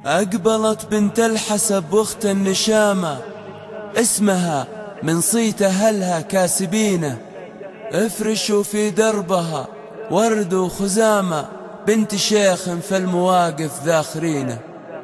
أقبلت بنت الحسب واخت النشامة، اسمها من صيت أهلها كاسبينه، افرشوا في دربها ورد وخزامة، بنت شيخ في المواقف ذاخرينه.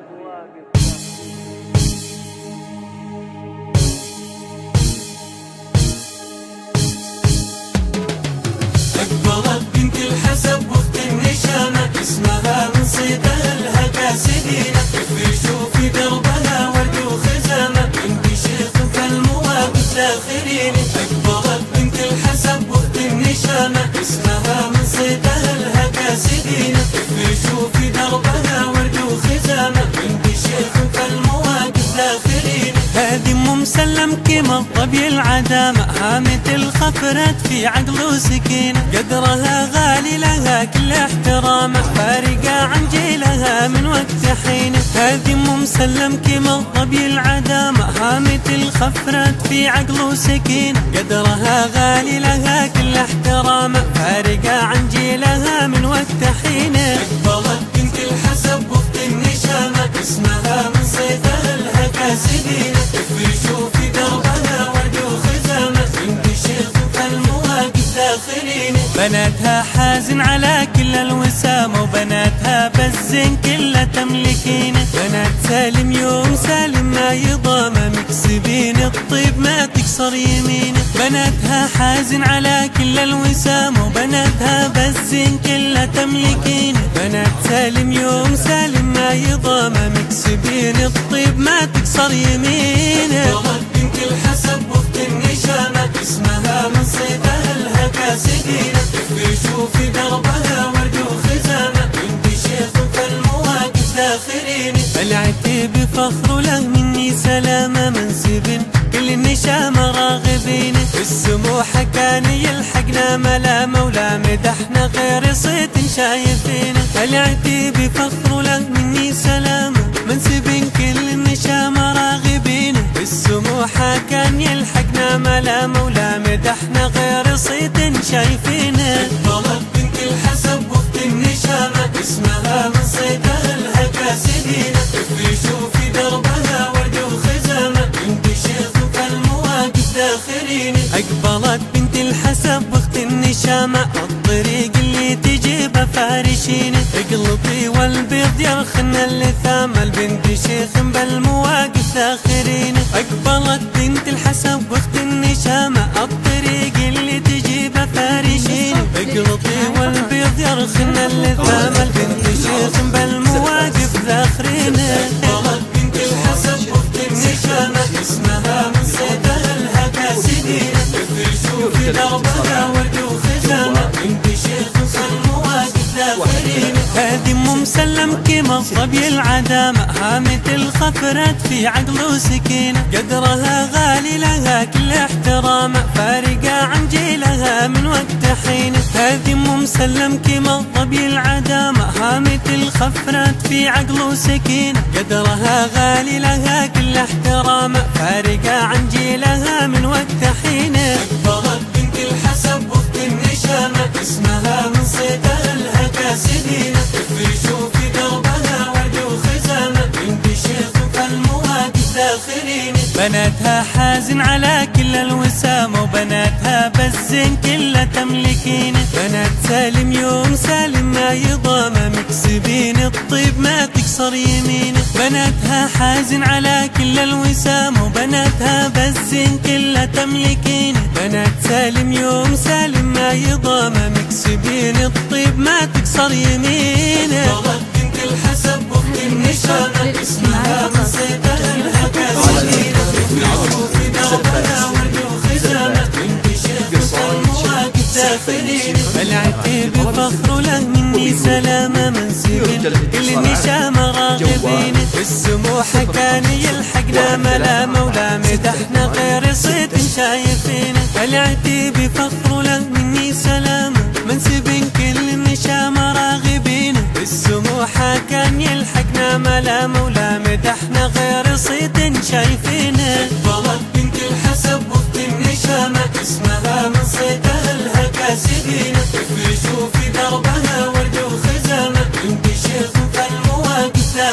أقبلت بنت الحسب واخت النشامة، اسمها من صيت أهلها كاسبينه، افرشوا في دربها ورد وخزامة، بنت شيخ في المواقف ذاخرينه. أقبلت بنت الحسب واخت النشامة، اسمها من صيت أهلها كاسبينه، افرشوا في دربها ورد وخزامة، بنت شيخ في المواقف ذاخرينه. هذه ام مسلم كما الظبي العدامة، هامة الخفرات في عقل وسكينة، قدرها غالي لها كل احترامه، فارقة عن جيلها من وقت حينه. هذه ام مسلم كما الظبي العدامة، هامة الخفرات في عقل وسكينة، قدرها غالي لها كل احترامه، فارقة عن جيلها من وقت حينه. أقبلت بنت الحسب واخت النشامة، اسمها من صيت أهلها كاسبينه، افرشوا في دربها ورد وخزامة، بنت شيخ في المواقف ذاخرينه. بناتها حازن على كل الوسامة، وبناتها بالزين كلها تملكينه، بنات سالم يوم سالم ما يضامه، مكسبين الطيب ما تكسر يمينه. بناتها حازن على كل الوسامة، وبناتها بالزين كلها تملكينه، بنات سالم يوم سالم ما يضامه، مكسبين الطيب ما تكسر يمينه. أقبلت بنت الحسب واخت النشامة، اسمها من صيت أهلها كاسبينه، افرشوا في دربها ورد وخزامة، بنت شيخ في المواقف ذاخرينه. بلعتي بفخر له مني سلامة، منسب كل النشامة راغبين، السموحة كان يلحقنا ملامة، ولا مدحنا غير صيت شايفين. بلعتي بفخر له مني سلامة، منسب كل النشامة راغبين، السموحة كان يلحقنا ملامة، ولا مدحنا غير صيت شايفينه. أقبلت بنت الحسب واخت النشامة، اسمها من صيت أهلها كاسبينه، افرشوا في دربها ورد وخزامة، بنت شيخ في المواقف ذاخرينه. أقبلت بنت الحسب واخت النشامة، الطريق اللي تجيبه فارشينه، اقلطي والبيض يرخن اللثامة، البنت شيخ بالمواقف ذاخرينه. أقبلت بنت الحسب واخت النشامة، الطريق اللي تجيبه فارشينه، اقلطي والبيض يرخن اللثامة، البنت شيخ بالمواقف ذاخرينه. أقبلت بنت الحسب واخت النشامة، اسمها من صيت أهلها كاسبينه، افرشوا في دربها ورد وخزامة، بنت شيخ في المواقف ذاخرينه. هذه ام مسلم كما الظبي العدامة، هامة الخفرات في عقل وسكينة، قدرها غالي لها كل احترامه، فارقة عن جيلها من وقت حينه. هذه ام مسلم كما الظبي العدامة، هامة الخفرات في عقل وسكينة، قدرها غالي لها كل احترامه، فارقة عن جيلها من وقت حينه. أقبلت بنت الحسب واخت النشامة، اسمها من صيت أهلها كاسبينه، افرشوا في دربها ورد وخزامة، بنت شيخ في المواقف ذاخرينه. بناتها حازن على كل الوسامة، وبناتها بالزين كلها تملكينه، بنات سالم يوم سالم ما يضامه، مكسبين الطيب ما تكسر يمينه. بناتها حازن على كل الوسامة، وبناتها بالزين كلها تملكينه، بنات سالم يوم سالم ما يضامه، مكسبين الطيب ما تكسر يمينه. أقبلت بنت الحسب واخت النشامة، اسمها من صيت أهلها كاسبينه، افرشوا في دربها ورد وخزامة، بنت شيخ في المواقف ذاخرينه. بلعتي بفخر له مني سلامة، منسب كل النشامة راغبين، السموحة كان يلحقنا ملامة، ولا مدحنا غير صيت شايفينه. بلعتي بفخر له مني سلامة، منسب كل النشامة راغبين، السموحة كان يلحقنا ملامة، ولا مدحنا غير صيت شايفينه. أقبلت بنت الحسب واخت النشامة، اسمها من صيت أهلها كاسبينه، افرشوا في دربها ورد وخزامة، بنت شيخ في المواقف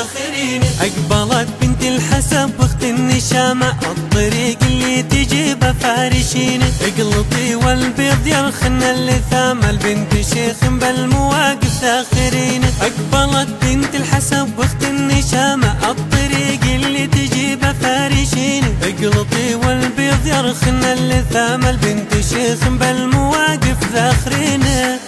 ذاخرين. أقبلت بنت الحسب واخت النشامة الطريق اللي تجيبه فارشين. اقلطي والبيض يرخن اللثامة البنت شيخ بالمواقف ذاخرين. أقبلت بنت الحسب واخت النشامة الطريق اللي تجيبه فارشين. اقلطي والبيض يرخن اللثامة البنت شيخ بالمواقف ذاخرين.